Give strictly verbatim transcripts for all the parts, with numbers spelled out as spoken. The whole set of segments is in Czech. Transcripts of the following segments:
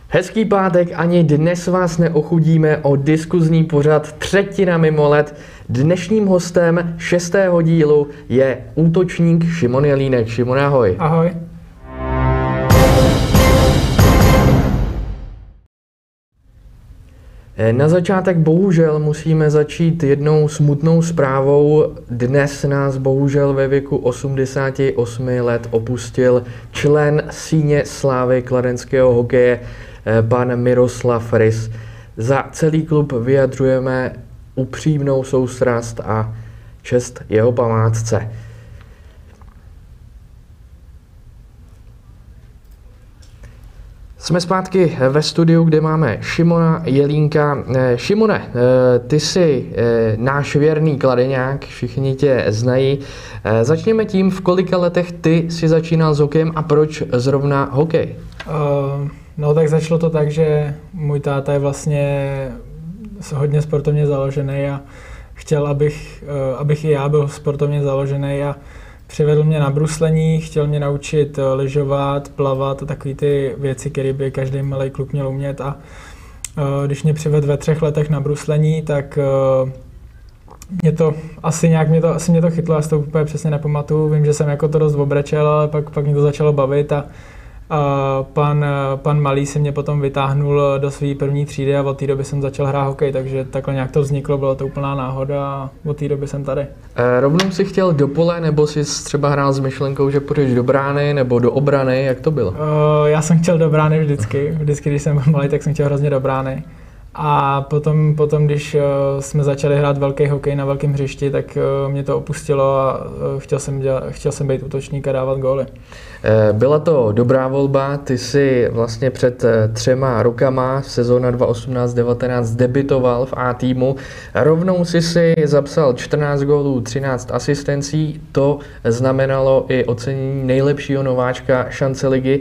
Hezký pátek, ani dnes vás neochudíme o diskuzní pořad Třetina mimo let. Dnešním hostem šestého dílu je útočník Šimon Jelínek. Šimon, ahoj. Ahoj. Na začátek bohužel musíme začít jednou smutnou zprávou. Dnes nás bohužel ve věku osmdesáti osmi let opustil člen síně slávy kladenského hokeje, pan Miroslav Rys. Za celý klub vyjadřujeme upřímnou soustrast a čest jeho památce. Jsme zpátky ve studiu, kde máme Šimona Jelínka. Šimone, ty jsi náš věrný kladeňák, všichni tě znají. Začněme tím, v kolika letech ty jsi začínal s hokejem a proč zrovna hokej? Uh, no tak začalo to tak, že můj táta je vlastně hodně sportovně založený a chtěl, abych, uh, abych i já byl sportovně založený a přivedl mě na bruslení, chtěl mě naučit lyžovat, plavat a takové ty věci, které by každý malý kluk měl umět. A uh, když mě přivedl ve třech letech na bruslení, tak uh, mě to asi nějak mě to, asi mě to chytlo, já si to úplně přesně nepamatuju. Vím, že jsem jako to dost obrečel, ale pak, pak mě to začalo bavit a a pan, pan Malý se mě potom vytáhnul do své první třídy a od té doby jsem začal hrát hokej, takže takhle nějak to vzniklo, byla to úplná náhoda a od té doby jsem tady. E, rovnou si chtěl do pole, nebo jsi třeba hrál s myšlenkou, že půjdeš do brány nebo do obrany, jak to bylo? E, já jsem chtěl do brány vždycky, vždycky, když jsem byl malý, tak jsem chtěl hrozně do brány. A potom, potom, když jsme začali hrát velký hokej na velkém hřišti, tak mě to opustilo a chtěl jsem, dělat, chtěl jsem být útočník a dávat góly. Byla to dobrá volba, ty jsi vlastně před třema rokama, sezóna dva tisíce osmnáct devatenáct, debitoval v A týmu. Rovnou si si zapsal čtrnáct gólů, třináct asistencí, to znamenalo i ocenění nejlepšího nováčka šance ligy.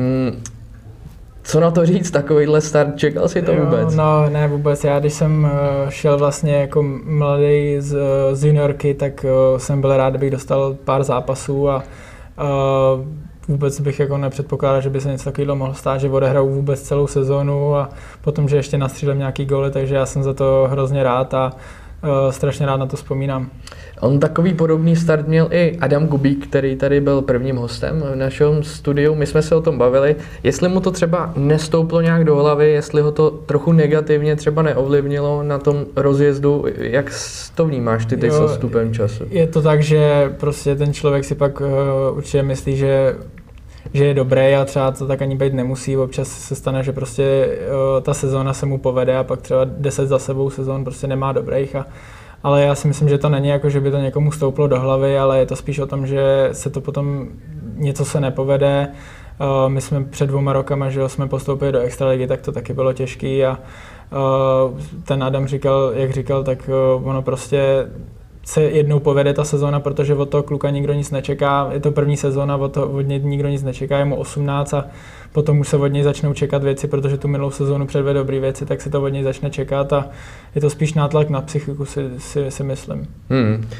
Co na to říct, takovýhle start, čekal jsi to vůbec? Jo, no ne vůbec, já když jsem šel vlastně jako mladý z, z juniorky, tak jsem byl rád, kdybych dostal pár zápasů a, a vůbec bych jako nepředpokládal, že by se něco takového mohlo stát, že odehraju vůbec celou sezónu a potom, že ještě nastřílím nějaký góly, takže já jsem za to hrozně rád a Uh, strašně rád na to vzpomínám. On takový podobný start měl i Adam Kubík, který tady byl prvním hostem v našem studiu. My jsme se o tom bavili. Jestli mu to třeba nestouplo nějak do hlavy, jestli ho to trochu negativně třeba neovlivnilo na tom rozjezdu, jak to vnímáš ty teď s odstupem času? Je to tak, že prostě ten člověk si pak uh, určitě myslí, že že je dobrý a třeba to tak ani být nemusí. Občas se stane, že prostě uh, ta sezóna se mu povede a pak třeba deset za sebou sezón prostě nemá dobrých. A, ale já si myslím, že to není jako, že by to někomu stouplo do hlavy, ale je to spíš o tom, že se to potom něco se nepovede. Uh, my jsme před dvěma rokama, že jsme postoupili do extraligy, tak to taky bylo těžký a uh, ten Adam říkal, jak říkal, tak uh, ono prostě se jednou povede ta sezóna, protože od toho kluka nikdo nic nečeká. Je to první sezóna, od, toho, od něj nikdo nic nečeká, je mu osmnáct a potom už se od něj začnou čekat věci, protože tu minulou sezónu předvedl dobré věci, tak se to od něj začne čekat a je to spíš nátlak na psychiku, si, si, si myslím. Hmm. Uh...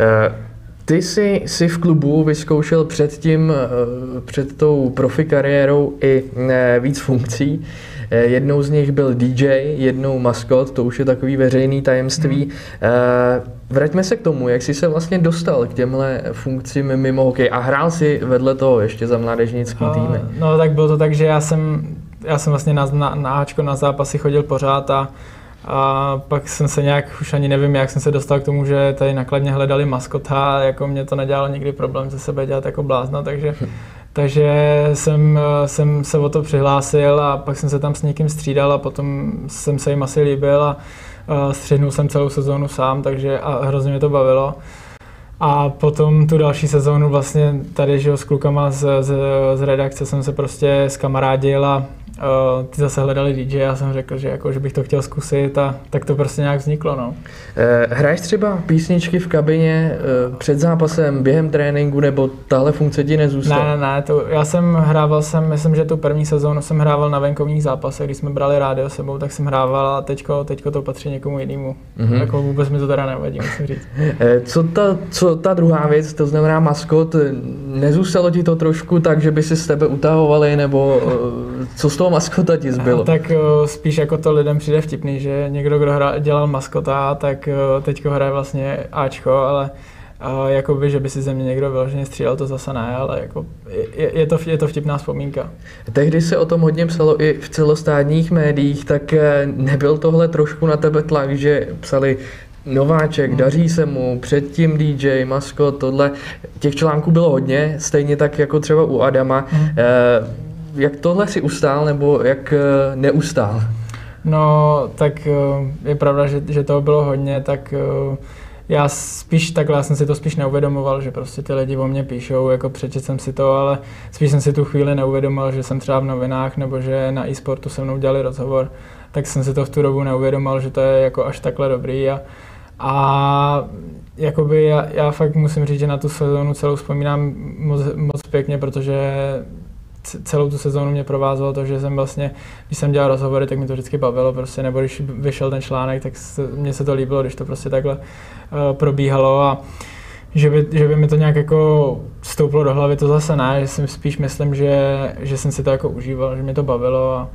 Ty jsi, jsi v klubu vyzkoušel předtím, před tou profi kariérou i víc funkcí. Jednou z nich byl D J, jednou maskot, to už je takový veřejný tajemství. Hmm. Vraťme se k tomu, jak jsi se vlastně dostal k těmhle funkcím mimo hokej a hrál si vedle toho ještě za mládežnický týmy. No tak bylo to tak, že já jsem, já jsem vlastně na, na, na Ačko na zápasy chodil pořád a A pak jsem se nějak, už ani nevím, jak jsem se dostal k tomu, že tady nakladně hledali maskota, jako mě to nedělalo nikdy problém ze sebe dělat jako blázna, takže, takže jsem, jsem se o to přihlásil a pak jsem se tam s někým střídal a potom jsem se jim asi líbil a, a střídnul jsem celou sezónu sám, takže a hrozně mě to bavilo. A potom tu další sezónu vlastně tady, že s klukama z, z, z redakce jsem se prostě zkamarádil a Uh, ty zase hledali D J a jsem řekl, že, jako, že bych to chtěl zkusit a tak to prostě nějak vzniklo. No. Eh, hraješ třeba písničky v kabině eh, před zápasem, během tréninku, nebo tahle funkce ti nezůstala? Ne, ne, ne, to, já jsem hrával, jsem, myslím, že tu první sezónu jsem hrával na venkovních zápasech, když jsme brali rádio sebou, tak jsem hrával a teďko, teďko to patří někomu jinému. Mm-hmm. Jako vůbec mi to teda nevadí, musím říct. Eh, co, ta, co ta druhá věc, to znamená maskot, nezůstalo ti to trošku tak, že by si z tebe utahovali, nebo eh, co z toho toho maskota ti zbylo? A tak uh, spíš jako to lidem přijde vtipný, že někdo, kdo hra, dělal maskota, tak uh, teďko hraje vlastně Ačko, ale uh, jakoby, že by si ze mě někdo vyloženě střílel, to zase ne, ale jako je, je, to, je to vtipná vzpomínka. Tehdy se o tom hodně psalo i v celostátních médiích, tak nebyl tohle trošku na tebe tlak, že psali nováček, hmm. daří se mu, předtím D J, maskot, tohle, těch článků bylo hodně, stejně tak jako třeba u Adama. Hmm. Eh, jak tohle si ustál, nebo jak neustál? No, tak je pravda, že, že toho bylo hodně, tak já spíš takhle, já jsem si to spíš neuvědomoval, že prostě ty lidi o mě píšou, jako přečet jsem si to, ale spíš jsem si tu chvíli neuvědomoval, že jsem třeba v novinách, nebo že na e-sportu se mnou dělali rozhovor, tak jsem si to v tu dobu neuvědomoval, že to je jako až takhle dobrý. A, a jakoby já, já fakt musím říct, že na tu sezónu celou vzpomínám moc, moc pěkně, protože celou tu sezónu mě provázelo to, že jsem vlastně, když jsem dělal rozhovory, tak mi to vždycky bavilo, prostě, nebo když vyšel ten článek, tak se, mně se to líbilo, když to prostě takhle uh, probíhalo a že by, že by mi to nějak jako vstoupilo do hlavy, to zase ne, že si spíš myslím, že, že jsem si to jako užíval, že mě to bavilo a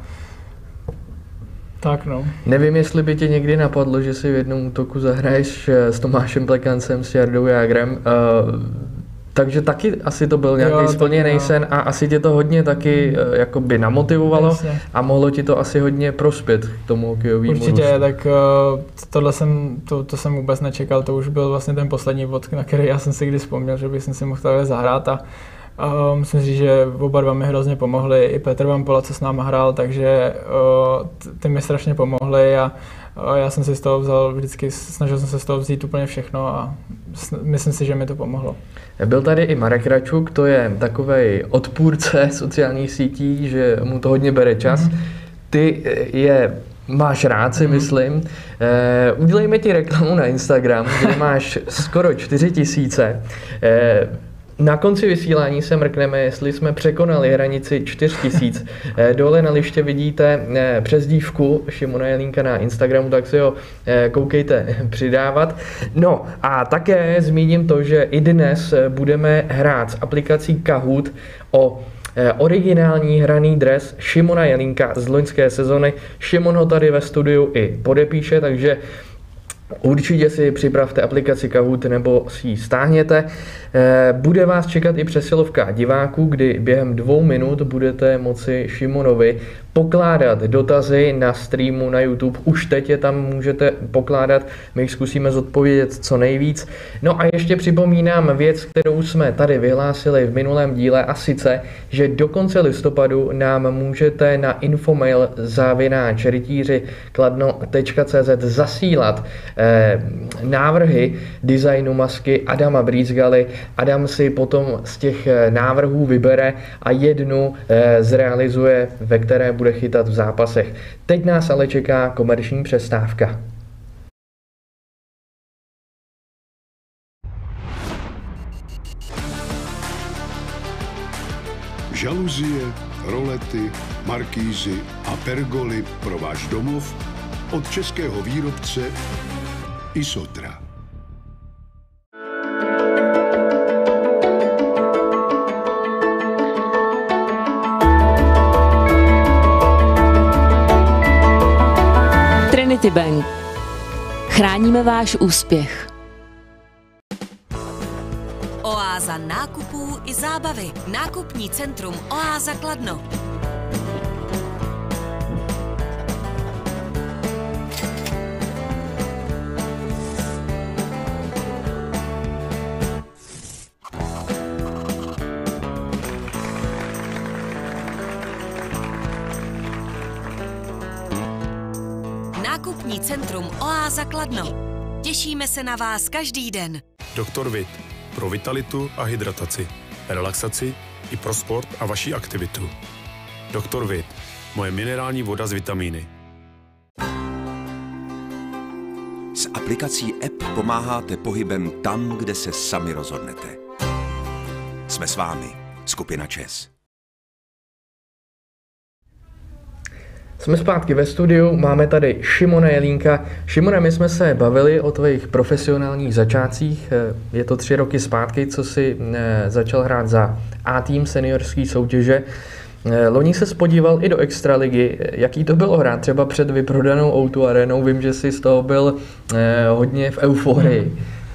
tak no. Nevím, jestli by tě někdy napadlo, že si v jednom útoku zahraješ s Tomášem Plekancem, s Jardou Jágrem. Uh, takže taky asi to byl nějaký splněný sen a asi tě to hodně taky uh, jakoby namotivovalo. Jasně. A mohlo ti to asi hodně prospět k tomu hokejovému Určitě, růstu. Tak uh, tohle jsem, to, to jsem vůbec nečekal, to už byl vlastně ten poslední bod, na který já jsem si kdy vzpomněl, že bych si mohl takhle zahrát a Uh, musím říct, že oba dva mi hrozně pomohli, i Petr Vampola, co s náma hrál, takže uh, ty mi strašně pomohli a uh, já jsem si z toho vzal vždycky, snažil jsem se z toho vzít úplně všechno a myslím si, že mi to pomohlo. Byl tady i Marek Račuk, to je takovej odpůrce sociálních sítí, že mu to hodně bere čas. Mm. Ty je máš rád, si mm. myslím. Eh, udělejme ti reklamu na Instagram, kde máš skoro čtyři tisíce. Eh, Na konci vysílání se mrkneme, jestli jsme překonali hranici čtyři tisíce. Dole na liště vidíte přezdívku Šimona Jelínka na Instagramu, tak si ho koukejte přidávat. No a také zmíním to, že i dnes budeme hrát s aplikací Kahoot o originální hraný dres Šimona Jelínka z loňské sezony. Šimon ho tady ve studiu i podepíše, takže určitě si připravte aplikaci Kahoot nebo si ji stáhněte. Bude vás čekat i přesilovka diváků, kdy během dvou minut budete moci Šimonovi pokládat dotazy na streamu na YouTube. Už teď je tam můžete pokládat, my jich zkusíme zodpovědět co nejvíc. No a ještě připomínám věc, kterou jsme tady vyhlásili v minulém díle, a sice, že do konce listopadu nám můžete na infomail závináč rytíři kladno tečka cé zet zasílat eh, návrhy designu masky Adama Brýzgaly. Adam si potom z těch návrhů vybere a jednu eh, zrealizuje, ve které bude chytat v zápasech. Teď nás ale čeká komerční přestávka. Žaluzie, rolety, markýzy a pergoly pro váš domov od českého výrobce Isotra. Trinity Bank. Chráníme váš úspěch. Oáza nákupů i zábavy. Nákupní centrum Oáza Kladno. Nákupní centrum Oáza Kladno. Těšíme se na vás každý den. Doktor Vit. Pro vitalitu a hydrataci, relaxaci i pro sport a vaši aktivitu. Doktor Vit. Moje minerální voda s vitamíny. S aplikací App pomáháte pohybem tam, kde se sami rozhodnete. Jsme s vámi, skupina ČES. Jsme zpátky ve studiu, máme tady Šimona Jelínka. Šimone, my jsme se bavili o tvých profesionálních začátcích. Je to tři roky zpátky, co jsi začal hrát za A-tým seniorské soutěže. Loni se spodíval i do extraligy. Jaký to bylo hrát třeba před vyprodanou ó dva arenou? Vím, že jsi z toho byl hodně v euforii.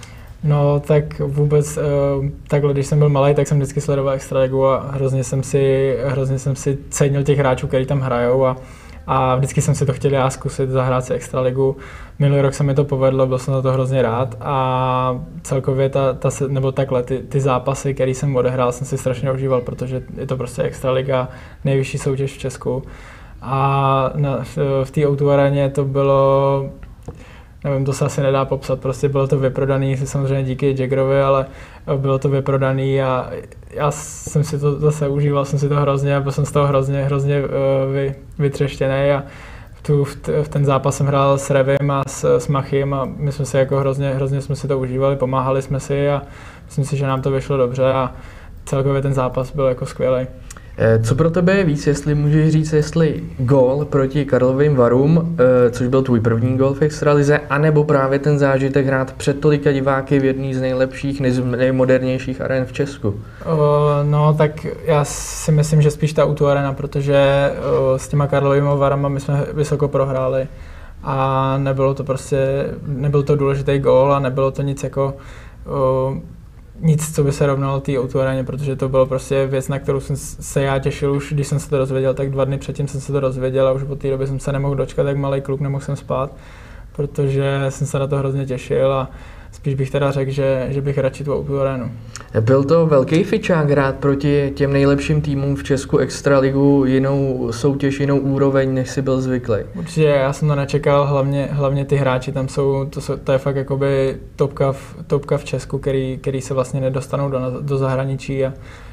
No tak vůbec takhle, když jsem byl malý, tak jsem vždycky sledoval extraligu a hrozně jsem si, hrozně jsem si cenil těch hráčů, kteří tam hrajou a, a vždycky jsem si to chtěl já zkusit, zahrát si extraligu. Minulý rok se mi to povedlo, byl jsem na to hrozně rád a celkově ta, ta nebo takhle, ty, ty zápasy, které jsem odehrál, jsem si strašně užíval, protože je to prostě extraliga, nejvyšší soutěž v Česku. A na, v, v té ó dva areně to bylo, nevím, to se asi nedá popsat, prostě bylo to vyprodaný, samozřejmě díky Jaggerovi, ale bylo to vyprodaný a já jsem si to zase užíval, jsem si to hrozně a byl jsem z toho hrozně, hrozně vy, vytřeštěný a tu, v ten zápas jsem hrál s Revim a s, s Machim a my jsme si jako hrozně, hrozně jsme si to užívali, pomáhali jsme si a myslím si, že nám to vyšlo dobře a celkově ten zápas byl jako skvělý. Co pro tebe je víc, jestli můžeš říct, jestli gól proti Karlovým Varům, což byl tvůj první gól v extralize, anebo právě ten zážitek hrát před tolika diváky v jedné z nejlepších, nejmodernějších aren v Česku? Uh, no tak já si myslím, že spíš ta ó dva arena, protože uh, s těma Karlovými Varama my jsme vysoko prohráli a nebylo to prostě, nebyl to důležitý gól a nebylo to nic jako uh, nic, co by se rovnalo té ó dva areně, protože to bylo prostě věc, na kterou jsem se já těšil už, když jsem se to dozvěděl, tak dva dny předtím jsem se to dozvěděl a už po té době jsem se nemohl dočkat, jak malý kluk, nemohl jsem spát, protože jsem se na to hrozně těšil a spíš bych teda řekl, že, že bych radši tu ó dva arenu. Byl to velký fičák hrát proti těm nejlepším týmům v Česku extraligu, jinou soutěž, jinou úroveň, než si byl zvyklý? Určitě, já jsem to nečekal, hlavně, hlavně ty hráči tam jsou, to, jsou, to je fakt jakoby topka v, topka v Česku, který, který se vlastně nedostanou do, do zahraničí a,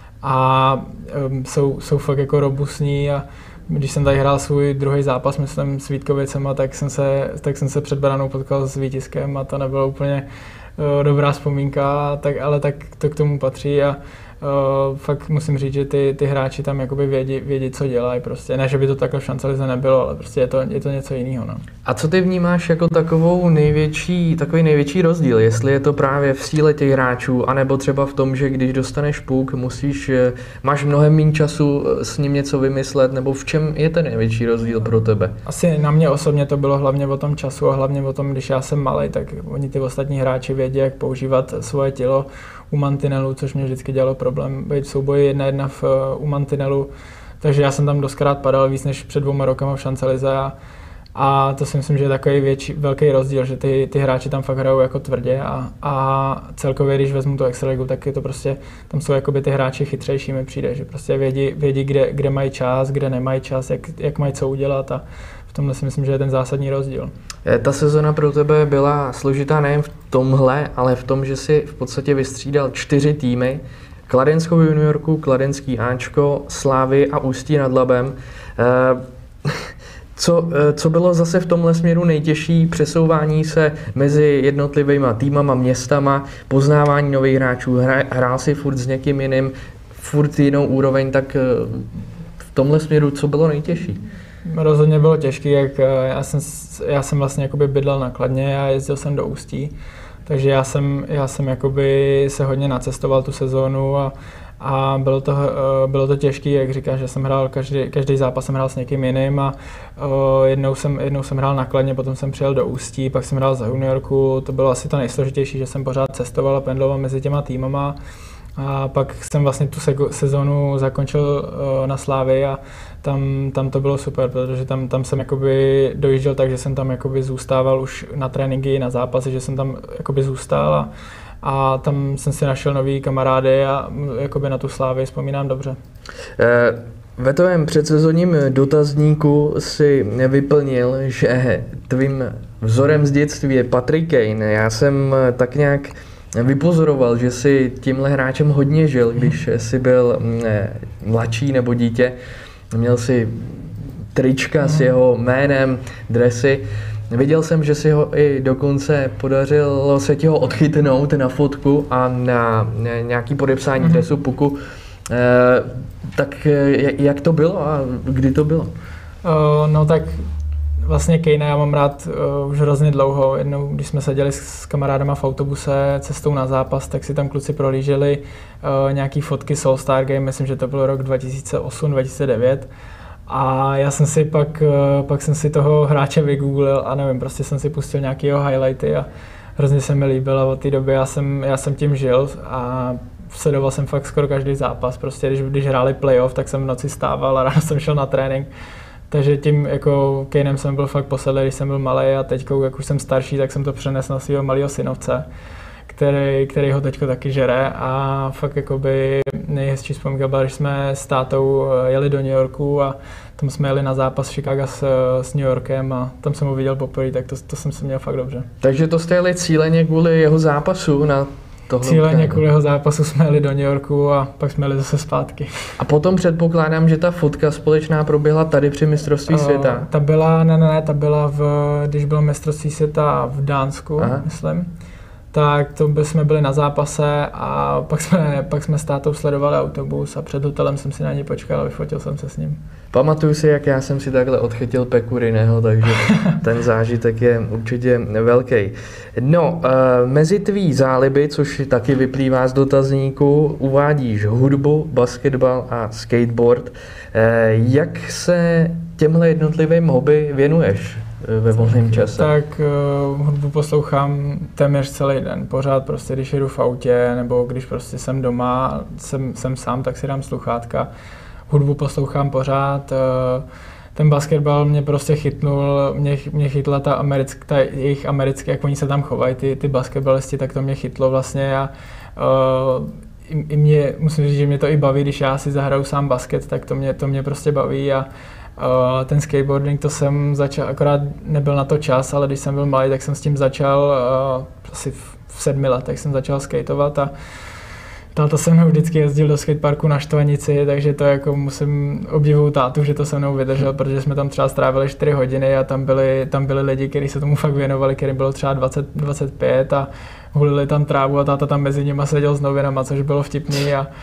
a um, jsou, jsou fakt jako robustní a když jsem tady hrál svůj druhý zápas, myslím, s Vítkovicema, tak jsem se, tak jsem se před branou potkal s Vítiskem a to nebylo úplně uh, dobrá vzpomínka, tak, ale tak to k tomu patří a uh, fakt musím říct, že ty, ty hráči tam jakoby vědí, vědí, co dělají prostě. Ne, že by to takhle v šancelize nebylo, ale prostě je to, je to něco jiného. No. A co ty vnímáš jako takovou největší, takový největší rozdíl, jestli je to právě v síle těch hráčů, anebo třeba v tom, že když dostaneš puk, musíš, máš mnohem méně času s ním něco vymyslet, nebo v čem je ten největší rozdíl pro tebe? Asi na mě osobně to bylo hlavně o tom času a hlavně o tom, když já jsem malej, tak oni ty ostatní hráči vědí, jak používat svoje tělo u mantinelu, což mě vždycky dělalo problém být v souboji jedna jedna v, u mantinelu, takže já jsem tam doskrát padal víc než před dvouma rokama v šancelize a, a to si myslím, že je takový větší, velký rozdíl, že ty, ty hráči tam fakt hrajou jako tvrdě a, a celkově, když vezmu tu extraligu, tak je to prostě, tam jsou jakoby ty hráči chytřejší, mi přijde, že prostě vědí, vědí kde, kde mají čas, kde nemají čas, jak, jak mají co udělat a v tomhle si myslím, že je ten zásadní rozdíl. Ta sezona pro tebe byla složitá nejen v tomhle, ale v tom, že si v podstatě vystřídal čtyři týmy, Kladenskou juniorku, Kladenský Ačko, Slávy a Ústí nad Labem. Co, co bylo zase v tomhle směru nejtěžší? Přesouvání se mezi jednotlivýma týmama, městama, poznávání nových hráčů, hrál si furt s někým jiným, furt jinou úroveň, tak v tomhle směru co bylo nejtěžší? Rozhodně bylo těžké, jak já jsem, já jsem vlastně jakoby bydlel na Kladně a jezdil jsem do Ústí, takže já jsem, já jsem jakoby se hodně nacestoval tu sezónu a, a bylo to, bylo to těžké, jak říkáš, že jsem hrál každý, každý zápas jsem hrál s někým jiným a o, jednou, jsem, jednou jsem hrál na Kladně, potom jsem přijel do Ústí, pak jsem hrál za juniorku, to bylo asi to nejsložitější, že jsem pořád cestoval a pendloval mezi těma týmama. A pak jsem vlastně tu sezonu zakončil uh, na Slávii a tam, tam to bylo super, protože tam, tam jsem jakoby dojížděl tak, že jsem tam jakoby zůstával už na tréninky, na zápasy, že jsem tam jakoby zůstal a, a tam jsem si našel nový kamarády a jakoby na tu Slávii vzpomínám dobře. Eh, ve tvém předsezonním dotazníku si vyplnil, že tvým vzorem z dětství je Patrick Kane. Já jsem tak nějak vypozoroval, že si tímhle hráčem hodně žil, když jsi byl ne, mladší nebo dítě. Měl si trička s jeho jménem, dresy. Viděl jsem, že si ho i dokonce podařilo se ti ho odchytnout na fotku a na nějaký podepsání mm-hmm. dresu puku. E, tak jak to bylo a kdy to bylo? Uh, no tak vlastně Kejna já mám rád uh, už hrozně dlouho. Jednou, když jsme seděli s, s kamarádama v autobuse cestou na zápas, tak si tam kluci prohlíželi uh, nějaký fotky z All-Star Game, myslím, že to byl rok dva tisíce osm dva tisíce devět. A já jsem si pak, uh, pak jsem si toho hráče vygooglil a nevím, prostě jsem si pustil nějaký jeho highlighty a hrozně se mi líbil a od té doby já jsem, já jsem tím žil a sledoval jsem fakt skoro každý zápas. Prostě když, když hráli playoff, tak jsem v noci stával a ráno jsem šel na trénink. Takže tím jako Kanem jsem byl fakt posedlý, když jsem byl malý a teď, jak už jsem starší, tak jsem to přenesl na svého malého synovce, který, který ho teďko taky žere a fakt jakoby nejhezčí vzpomínka byla, když jsme s tátou jeli do New Yorku a tam jsme jeli na zápas Chicago s, s New Yorkem a tam jsem ho viděl poprvé, tak to, to jsem se měl fakt dobře. Takže to jste jeli cíleně kvůli jeho zápasu na tohle? Cíleně kvůli jeho zápasu jsme jeli do New Yorku a pak jsme jeli zase zpátky. A potom předpokládám, že ta fotka společná proběhla tady při mistrovství světa? Uh, ta byla, ne, ne, ne, ta byla, v, když bylo mistrovství světa v Dánsku, Aha. myslím. Tak to by jsme byli na zápase a pak jsme, pak jsme s tátou sledovali autobus a před hotelem jsem si na něj počkal a vyfotil jsem se s ním. Pamatuju si, jak já jsem si takhle odchytil Peku Rineho, takže ten zážitek je určitě velký. No, e, mezi tvý záliby, což taky vyplývá z dotazníku, uvádíš hudbu, basketbal a skateboard. E, jak se těmhle jednotlivým hobby věnuješ ve volném čase? Tak uh, hudbu poslouchám téměř celý den, pořád prostě, když jedu v autě, nebo když prostě jsem doma, jsem, jsem sám, tak si dám sluchátka. Hudbu poslouchám pořád, uh, ten basketbal mě prostě chytnul, mě, mě chytla ta, americk, ta jejich americké, jak oni se tam chovají, ty, ty basketbalisti, tak to mě chytlo vlastně a uh, i, i mě, musím říct, že mě to i baví, když já si zahraju sám basket, tak to mě, to mě prostě baví a Uh, ten skateboarding, to jsem začal, akorát nebyl na to čas, ale když jsem byl malý, tak jsem s tím začal, uh, asi v, v sedmi letech jsem začal skateovat a táta se mnou vždycky jezdil do skateparku na Štvanici, takže to jako musím obdivuju tátu, že to se mnou vydržel, protože jsme tam třeba strávili čtyři hodiny a tam byli, tam byli lidi, kteří se tomu fakt věnovali, kterým bylo třeba dvacet dvacet pět a hulili tam trávu a táta tam mezi nimi seděl s novinama, což bylo vtipný a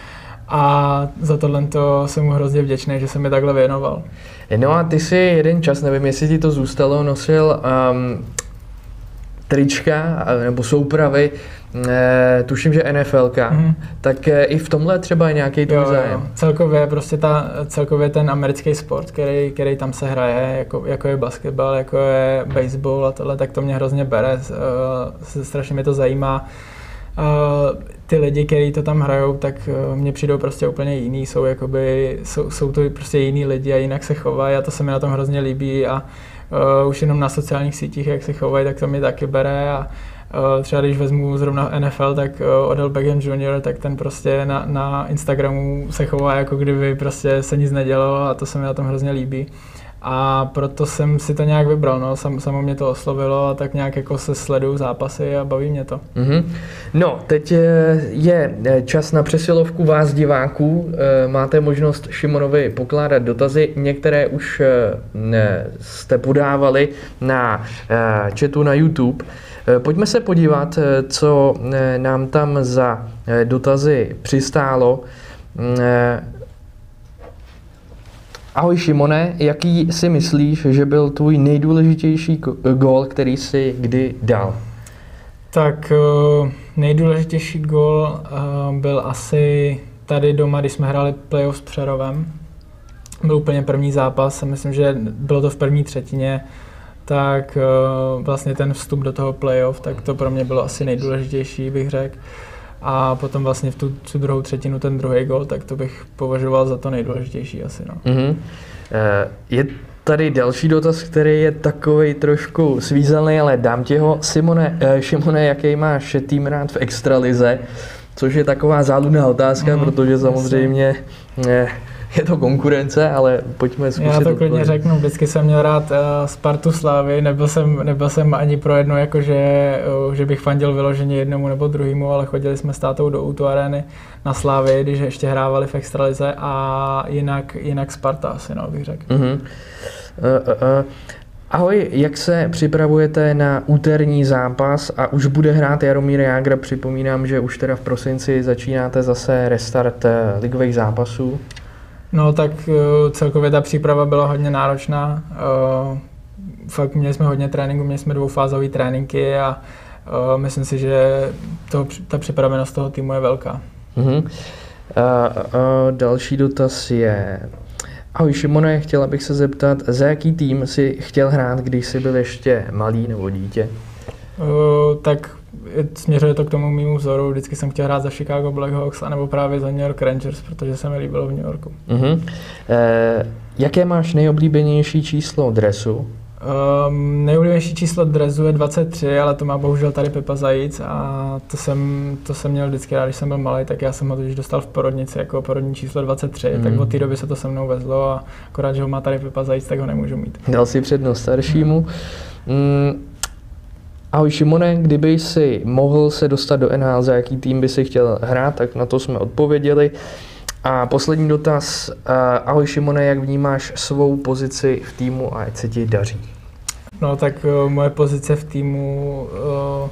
A za tohle jsem mu hrozně vděčný, že se mi takhle věnoval. No a ty si jeden čas, nevím, jestli ti to zůstalo, nosil um, trička nebo soupravy, e, tuším, že NFLka, mm. tak e, i v tomhle třeba je nějaký tvůj zájem? Celkově, prostě ta, celkově ten americký sport, který, který tam se hraje, jako, jako je basketbal, jako je baseball a tohle, tak to mě hrozně bere, e, strašně mě to zajímá. Uh, ty lidi, kteří to tam hrajou, tak uh, mně přijdou prostě úplně jiný, jsou jakoby, jsou, jsou to prostě jiný lidi a jinak se chovají a to se mi na tom hrozně líbí a uh, už jenom na sociálních sítích, jak se chovají, tak to mě taky bere a uh, třeba když vezmu zrovna N F L, tak uh, Odell Beckham junior, tak ten prostě na, na Instagramu se chová, jako kdyby prostě se nic nedělo a to se mi na tom hrozně líbí. A proto jsem si to nějak vybral, no, Sam, samo mě to oslovilo a tak nějak jako se sleduju zápasy a baví mě to. Mm-hmm. No, teď je čas na přesilovku vás diváků. Máte možnost Šimonovi pokládat dotazy, některé už jste podávali na chatu na YouTube. Pojďme se podívat, co nám tam za dotazy přistálo. Ahoj Šimone, jaký si myslíš, že byl tvůj nejdůležitější gól, který jsi kdy dal? Tak nejdůležitější gól byl asi tady doma, když jsme hráli playoff s Přerovem. Byl úplně první zápas, myslím, že bylo to v první třetině, tak vlastně ten vstup do toho playoff, tak to pro mě bylo asi nejdůležitější, bych řekl. A potom vlastně v tu, tu druhou třetinu ten druhý gól, tak to bych považoval za to nejdůležitější asi. No. Mm-hmm. Je tady další dotaz, který je takovej trošku svízelný, ale dám ti ho. Simone, Šimone, jaký máš tým rád v extralize? Což je taková záludná otázka, mm, protože samozřejmě je, je to konkurence, ale pojďme zkusit. Já to klidně řeknu, vždycky jsem měl rád uh, Spartu Slávy, nebyl jsem, nebyl jsem ani pro jedno, jakože, uh, že bych fandil vyloženě jednomu nebo druhému, ale chodili jsme s tátou do Outu Areny na Slávy, když ještě hrávali v extralize a jinak, jinak Sparta asi, no, bych řekl. Mm-hmm. Uh, uh, uh. Ahoj, jak se připravujete na úterní zápas a už bude hrát Jaromír Jágr? Připomínám, že už teda v prosinci začínáte zase restart ligových zápasů. No tak celkově ta příprava byla hodně náročná. fakt měli jsme hodně tréninku, měli jsme dvoufázové tréninky a uh, myslím si, že to, ta připravenost toho týmu je velká. Uh-huh. A, a další dotaz je, ahoj Šimone, chtěla bych se zeptat, za jaký tým jsi chtěl hrát, když jsi byl ještě malý nebo dítě? Uh, tak směřuje to k tomu mému vzoru, vždycky jsem chtěl hrát za Chicago Blackhawks anebo právě za New York Rangers, protože se mi líbilo v New Yorku. Uh-huh. E, jaké máš nejoblíbenější číslo dresu? Um, nejoblíbenější číslo dresu je dvacet tři, ale to má bohužel tady Pepa Zajíc a to jsem, to jsem měl vždycky rád, když jsem byl malý, tak já jsem ho totiž dostal v porodnici jako porodní číslo dvacet tři, mm. tak od té doby se to se mnou vezlo a akorát, že ho má tady Pepa Zajíc, tak ho nemůžu mít. Dal si přednost staršímu. Mm. Ahoj Šimone, kdyby si mohl se dostat do N H L, za jaký tým by si chtěl hrát, tak na to jsme odpověděli. A poslední dotaz. Ahoj Šimone, jak vnímáš svou pozici v týmu a ať se ti daří? No tak uh, moje pozice v týmu uh,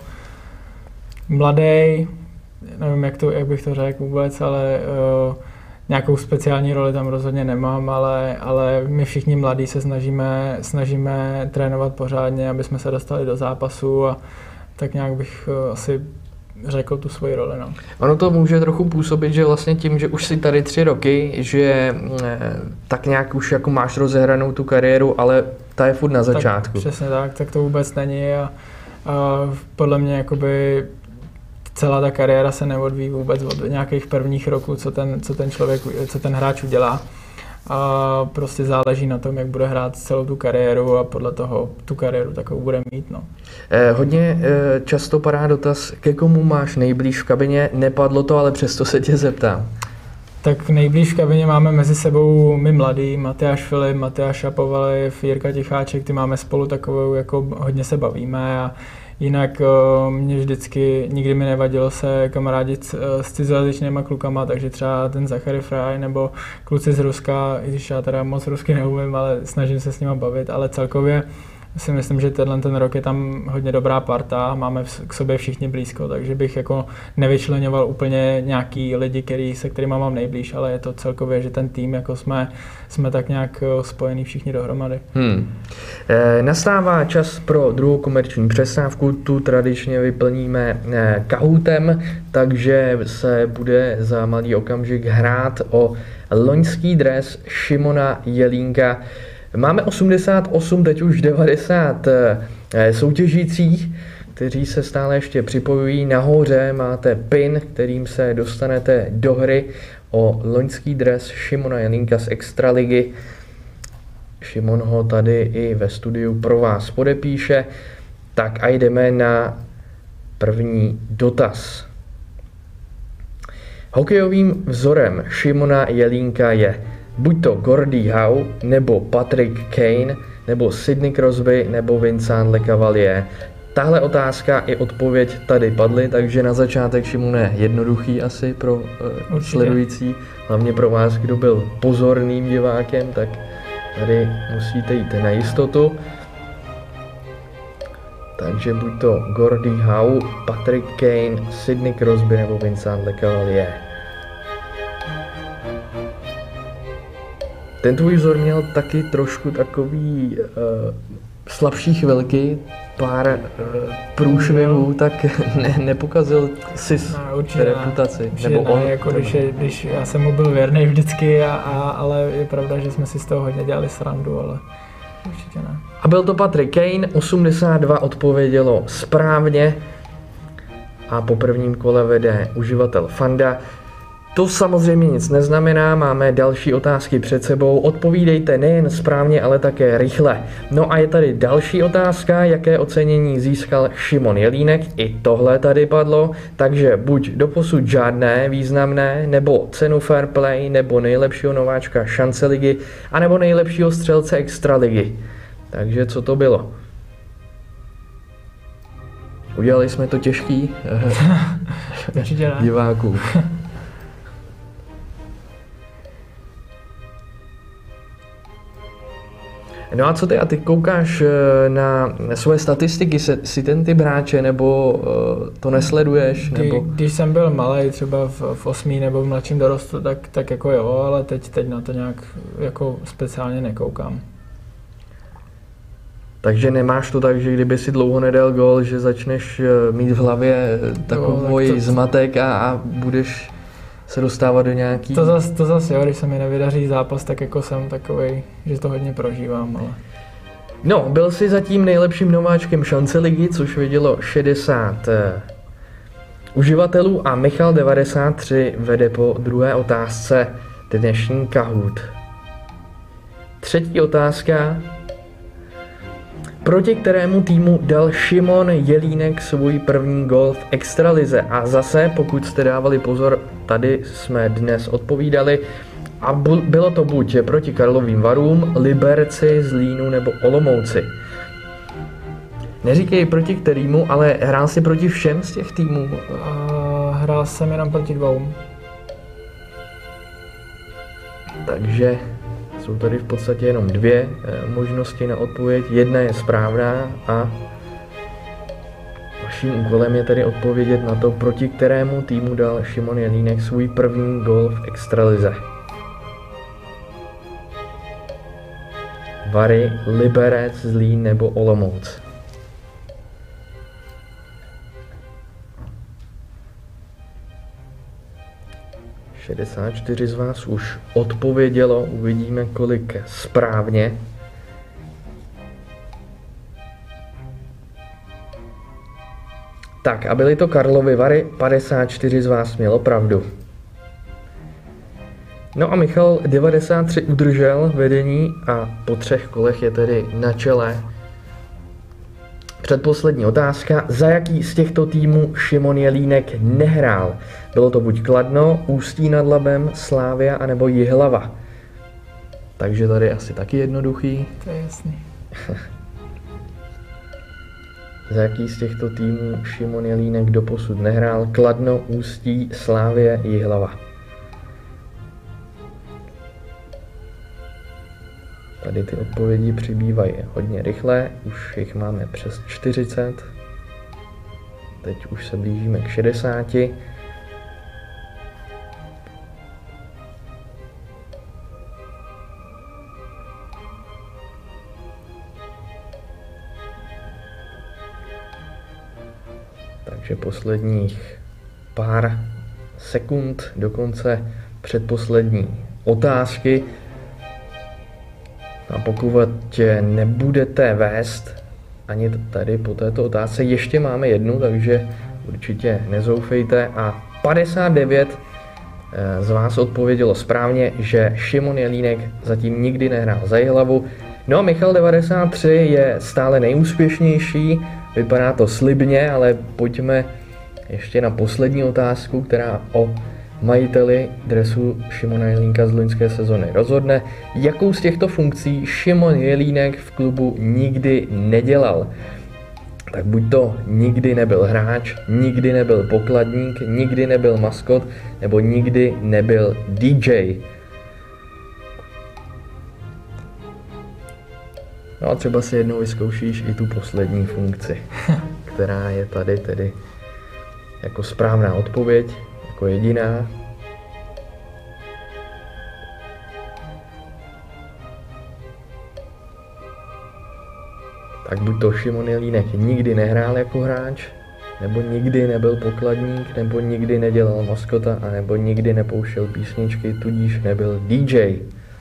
mladý, nevím jak, to, jak bych to řekl vůbec, ale uh, nějakou speciální roli tam rozhodně nemám, ale, ale my všichni mladí se snažíme, snažíme trénovat pořádně, aby jsme se dostali do zápasu a tak nějak bych uh, asi řekl tu svoji roli. No. Ono to může trochu působit, že vlastně tím, že už jsi tady tři roky, že eh, tak nějak už jako máš rozehranou tu kariéru, ale ta je furt na začátku. Tak, přesně tak, tak to vůbec není a, a podle mě jakoby celá ta kariéra se neodvíjí vůbec od nějakých prvních roků, co ten, co ten člověk, co ten hráč udělá. A prostě záleží na tom, jak bude hrát celou tu kariéru a podle toho tu kariéru takovou bude mít. No. Eh, hodně eh, často padá dotaz, ke komu máš nejblíž v kabině, nepadlo to, ale přesto se tě zeptám. Tak nejblíž v kabině máme mezi sebou my mladí, Matyáš Filip, Matyáš Šapovalev, Jirka Ticháček, ty máme spolu takovou, jako hodně se bavíme a jinak uh, mě vždycky, nikdy mi nevadilo se kamarádit uh, s cizojazyčnýma klukama, takže třeba ten Zachary Fry nebo kluci z Ruska, i když já teda moc rusky neumím, ale snažím se s nima bavit, ale celkově si myslím, že tenhle ten rok je tam hodně dobrá parta, máme k sobě všichni blízko, takže bych jako nevyčleňoval úplně nějaký lidi, který, se kterými mám nejblíž, ale je to celkově, že ten tým, jako jsme, jsme tak nějak spojení všichni dohromady. Hmm. E, nastává čas pro druhou komerční přestávku, tu tradičně vyplníme e, Kahootem, takže se bude za malý okamžik hrát o loňský dres Šimona Jelínka. Máme osmdesát osm, teď už devadesát soutěžících, kteří se stále ještě připojují. Nahoře máte pin, kterým se dostanete do hry o loňský dres Šimona Jelínka z Extraligy. Šimon ho tady i ve studiu pro vás podepíše. Tak a jdeme na první dotaz. Hokejovým vzorem Šimona Jelínka je buď to Gordie Howe, nebo Patrick Kane, nebo Sidney Crosby, nebo Vincent Lecavalier. Tahle otázka i odpověď tady padly, takže na začátek, Šimone, jednoduchý asi pro uh, sledující, hlavně pro vás, kdo byl pozorným divákem, tak tady musíte jít na jistotu. Takže buď to Gordie Howe, Patrick Kane, Sidney Crosby nebo Vincent Lecavalier. Ten tvůj vzor měl taky trošku takový uh, slabší chvilky, pár uh, průšvihů, tak ne, nepokazil si no, reputaci. Nebo on, ne, jako když, je, když já jsem mu byl věrný vždycky, a, a, ale je pravda, že jsme si z toho hodně dělali srandu, ale určitě ne. A byl to Patrick Kane, osmdesát dva odpovědělo správně a po prvním kole vede uživatel Fanda. To samozřejmě nic neznamená, máme další otázky před sebou, odpovídejte nejen správně, ale také rychle. No a je tady další otázka, jaké ocenění získal Šimon Jelínek, i tohle tady padlo, takže buď doposud žádné významné, nebo cenu Fair Play, nebo nejlepšího nováčka šance ligy, anebo nejlepšího střelce Extraligy. Takže co to bylo? Udělali jsme to těžký diváků. No a co ty? A ty koukáš na svoje statistiky, si ten typ hráče, nebo to nesleduješ? Nebo... Kdy, když jsem byl malý, třeba v, v osmý nebo v mladším dorostu, tak, tak jako jo, ale teď, teď na to nějak jako speciálně nekoukám. Takže nemáš to tak, že kdyby si dlouho nedal gól, že začneš mít v hlavě takový no, zmatek a, a budeš se dostávat do nějaký... To zase to zas, jo, když se mi nevydaří zápas, tak jako jsem takovej, že to hodně prožívám, ale... No, byl jsi zatím nejlepším nováčkem šance ligy, což vidělo šedesát eh, uživatelů a Michal devadesát tři vede po druhé otázce dnešní Kahoot. Třetí otázka. Proti kterému týmu dal Šimon Jelínek svůj první gól v extralize? A zase, pokud jste dávali pozor, tady jsme dnes odpovídali, a bylo to buď proti Karlovým Varům, Liberci, Zlínu nebo Olomouci. Neříkej proti kterému, ale hrál si proti všem z těch týmů? Uh, hrál jsem jenom proti dvou. Takže jsou tady v podstatě jenom dvě eh, možnosti na odpověď. Jedna je správná a vaším úkolem je tedy odpovědět na to, proti kterému týmu dal Šimon Jelínek svůj první gól v extralize. Vary, Liberec, Zlín nebo Olomouc. šedesát čtyři z vás už odpovědělo, uvidíme kolik správně. Tak a byly to Karlovy Vary, padesát čtyři z vás mělo pravdu. No a Michal devadesát tři udržel vedení a po třech kolech je tedy na čele. Předposlední otázka. Za jaký z těchto týmů Šimon Jelínek nehrál? Bylo to buď Kladno, Ústí nad Labem, Slavia anebo Jihlava. Takže tady asi taky jednoduchý. To je jasný. Za jaký z těchto týmů Šimon Jelínek doposud nehrál? Kladno, Ústí, Slavie, Jihlava. Tady ty odpovědi přibývají hodně rychle, už jich máme přes čtyřicet. Teď už se blížíme k šedesáti. Takže posledních pár sekund do konce předposlední otázky. A pokud nebudete vést ani tady po této otázce, ještě máme jednu, takže určitě nezoufejte. A padesát devět z vás odpovědělo správně, že Šimon Jelínek zatím nikdy nehrál za Jihlavu. No a Michal devadesát tři je stále nejúspěšnější, vypadá to slibně, ale pojďme ještě na poslední otázku, která o majiteli dresu Šimona Jelínka z loňské sezony rozhodne. Jakou z těchto funkcí Šimon Jelínek v klubu nikdy nedělal? Tak buď to nikdy nebyl hráč, nikdy nebyl pokladník, nikdy nebyl maskot, nebo nikdy nebyl D J. No a třeba si jednou vyzkoušíš i tu poslední funkci, která je tady tedy jako správná odpověď. Jako jediná. Tak buď to Šimon Jelínek nikdy nehrál jako hráč, nebo nikdy nebyl pokladník, nebo nikdy nedělal maskota, a nebo nikdy nepouštěl písničky, tudíž nebyl D J.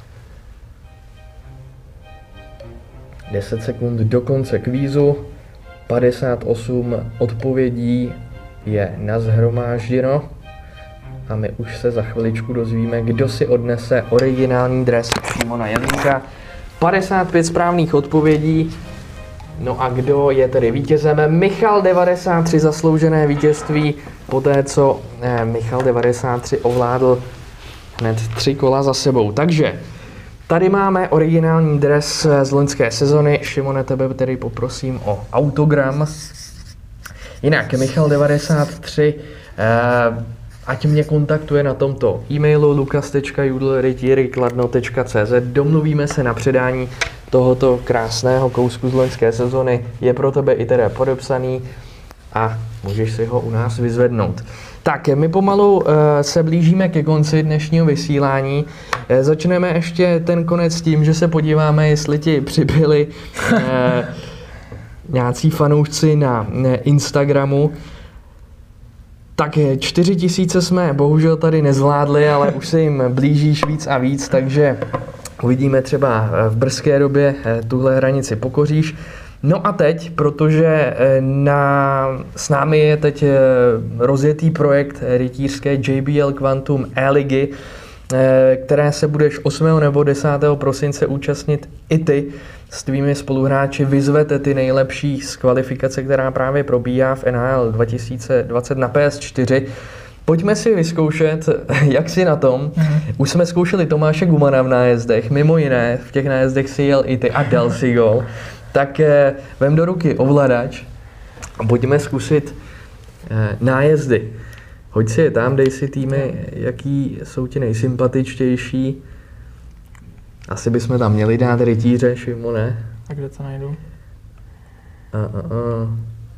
deset sekund do konce kvízu, padesát osm odpovědí je nashromážděno. A my už se za chviličku dozvíme, kdo si odnese originální dres Šimona Jelínka. padesát pět správných odpovědí. No a kdo je tedy vítězem? Michal devadesát tři, zasloužené vítězství. Poté, co eh, Michal devadesát tři ovládl hned tři kola za sebou. Takže tady máme originální dres z loňské sezony. Šimone, tebe tedy poprosím o autogram. Jinak Michal devadesát tři... Eh, ať mě kontaktuje na tomto e-mailu lukas tečka judl rytíry kladno tečka cé zet. Domluvíme se na předání tohoto krásného kousku z loňské sezony. Je pro tebe i teda podepsaný a můžeš si ho u nás vyzvednout. Tak, my pomalu uh, se blížíme ke konci dnešního vysílání. Uh, začneme ještě ten konec tím, že se podíváme, jestli ti přibyly uh, nějací fanoušci na Instagramu. Tak čtyři tisíce jsme bohužel tady nezvládli, ale už se jim blížíš víc a víc, takže uvidíme, třeba v brzké době tuhle hranici pokoříš. No a teď, protože na, s námi je teď rozjetý projekt rytířské J B L Quantum E-ligy, které se budeš osmého nebo desátého prosince účastnit i ty s tvými spoluhráči. Vyzvete ty nejlepší z kvalifikace, která právě probíhá v N H L dva tisíce dvacet na P S čtyři. Pojďme si vyzkoušet, jak jsi na tom. Mm. Už jsme zkoušeli Tomáše Gumana v nájezdech, mimo jiné v těch nájezdech si jel i ty a dal si gol. Tak eh, vem do ruky ovladač a pojďme zkusit eh, nájezdy. Hoď si je tam, dej si týmy, jaký jsou ti nejsympatičtější. Asi bychom tam měli dát rytíře, Šimone. A kde to najdu? A, a, a.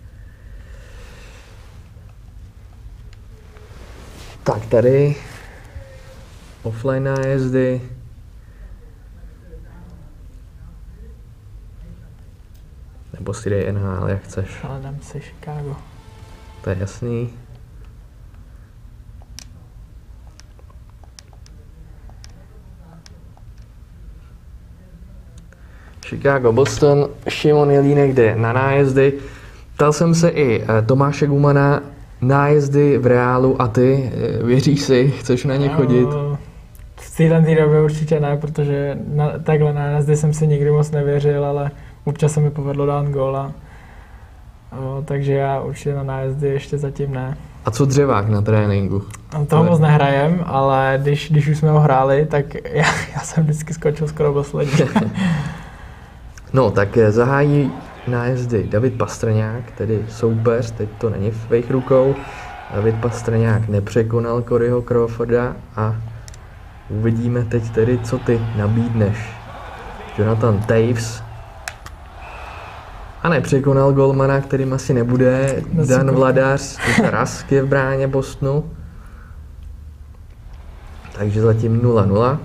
Tak tady offline nájezdy. Nebo si dej N H L, jak chceš. Ale dám si Chicago. To je jasný. Chicago, Boston, Šimon Jelínek jde na nájezdy. Ptal jsem se i Tomáše Gumana, nájezdy v Reálu a ty, věříš si, chceš na ně chodit? V téhle době určitě ne, protože na, takhle nájezdy jsem si nikdy moc nevěřil, ale občas se mi povedlo dát góla. O, takže já určitě na nájezdy ještě zatím ne. A co dřevák na tréninku? No, toho moc nehrajem, ale když, když už jsme ho hráli, tak já, já jsem vždycky skočil skoro poslední. No, tak zahájí nájezdy David Pastrňák, tedy soupeř, teď to není v tvých rukou. David Pastrňák nepřekonal Coreyho Crawforda a uvidíme teď tedy, co ty nabídneš. Jonathan Toews a nepřekonal golmana, kterým asi nebude. Dan Vladař, Rask je v bráně Bostonu. Takže zatím nula nula.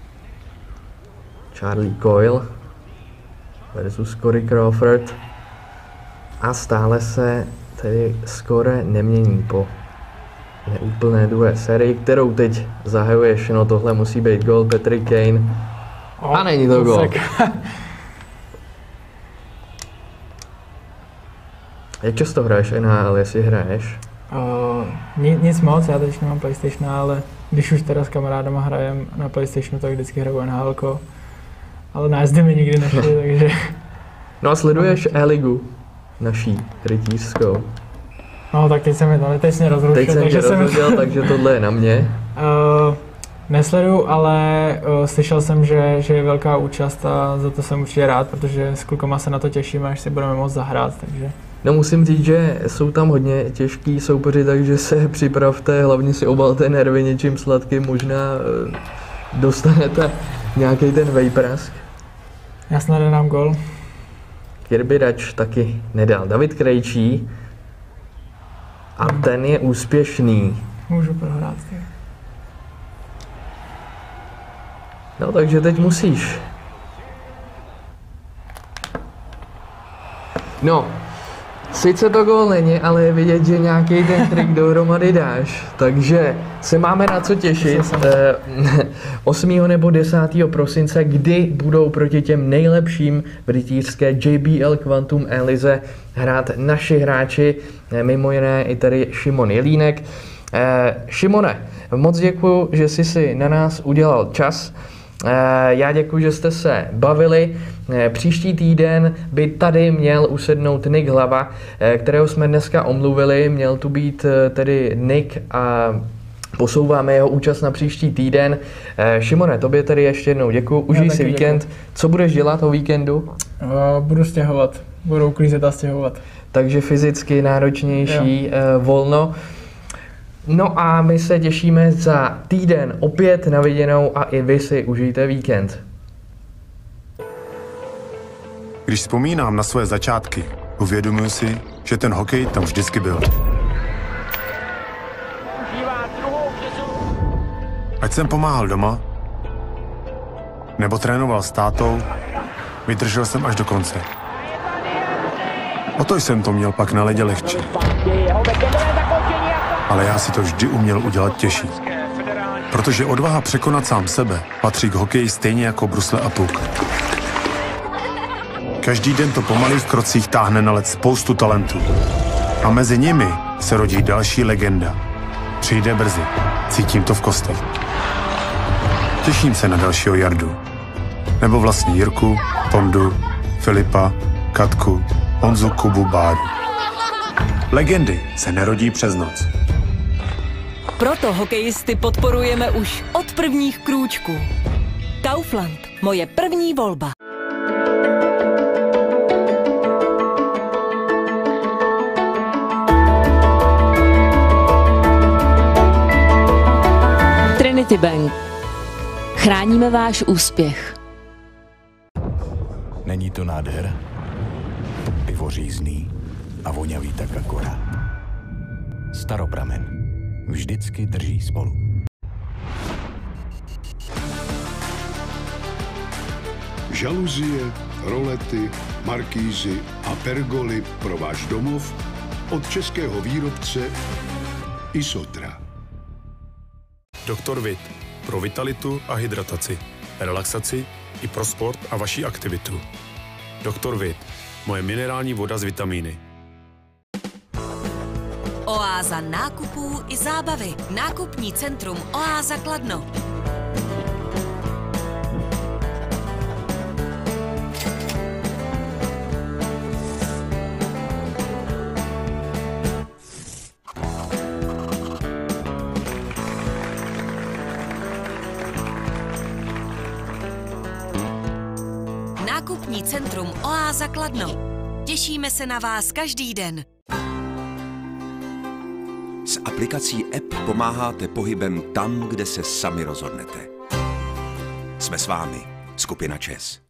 Charlie Coyle versus Corey Crawford. A stále se tedy skóre nemění po neúplné druhé sérii, kterou teď zahajuješ. No tohle musí být gól Patrick Kane. A není to gól. Jak často hraješ N H L, jestli hraješ? Uh, nic, nic moc, já teď nemám PlayStation, ale když už teda s kamarádama hrajem na PlayStationu, tak vždycky hraju N H L-ko. Ale nájezdy mi nikdy nešli, takže... No a sleduješ E-ligu naší rytířskou? No tak teď jsem je to, teď jsem rozrušil, teď jsem takže jsem... rozrušil, takže tohle je na mě. Uh, nesleduju, ale uh, slyšel jsem, že, že je velká účast a za to jsem určitě rád, protože s klukama se na to těšíme, až si budeme moct zahrát, takže... No musím říct, že jsou tam hodně těžký soupeři, takže se připravte, hlavně si obalte nervy něčím sladkým, možná uh, dostanete nějaký ten vejprask. Já snad nedám gol. Kirby Dač taky nedal. David Krejčí a hmm. ten je úspěšný. Můžu prohrát. Tě. No takže teď musíš. No, sice to gól není, ale je vidět, že nějaký ten trik dohromady dáš, takže se máme na co těšit. osmého nebo desátého prosince, kdy budou proti těm nejlepším v rytířské J B L Quantum E-lize hrát naši hráči, mimo jiné i tady Šimon Jelínek. Šimone, moc děkuju, že jsi si na nás udělal čas. Já děkuji, že jste se bavili. Příští týden by tady měl usednout Nick Hlava, kterého jsme dneska omluvili. Měl tu být tedy Nick a posouváme jeho účast na příští týden. Šimone, tobě tedy ještě jednou děkuji. Užij si víkend. Děkuji. Co budeš dělat o víkendu? Budu stěhovat. Budu uklízet a stěhovat. Takže fyzicky náročnější, jo. Volno. No a my se těšíme za týden opět na viděnou a i vy si užijte víkend. Když vzpomínám na své začátky, uvědomuji si, že ten hokej tam vždycky byl. Ať jsem pomáhal doma, nebo trénoval s tátou, vydržel jsem až do konce. O to jsem to měl pak na ledě lehčí. Ale já si to vždy uměl udělat těžší. Protože odvaha překonat sám sebe patří k hokeji stejně jako brusle a puk. Každý den to po malých krocích táhne na led spoustu talentů. A mezi nimi se rodí další legenda. Přijde brzy. Cítím to v kostech. Těším se na dalšího Jardu. Nebo vlastně Jirku, Tondu, Filipa, Katku, Honzu, Kubu, Báru. Legendy se nerodí přes noc. Proto hokejisty podporujeme už od prvních krůčků. Kaufland. Moje první volba. Trinity Bank. Chráníme váš úspěch. Není to nádhera? Pivo řízný a voňavý tak akorát. Staropramen. Vždycky drží spolu. Žaluzie, rolety, markýzy a pergoly pro váš domov od českého výrobce Isotra. Doktor Vit. Pro vitalitu a hydrataci, relaxaci i pro sport a vaši aktivitu. Doktor Vit. Moje minerální voda s vitamíny. Oáza nákupů i zábavy. Nákupní centrum Oáza Kladno. Nákupní centrum Oáza Kladno. Těšíme se na vás každý den. S aplikací App pomáháte pohybem tam, kde se sami rozhodnete. Jsme s vámi, skupina ČES.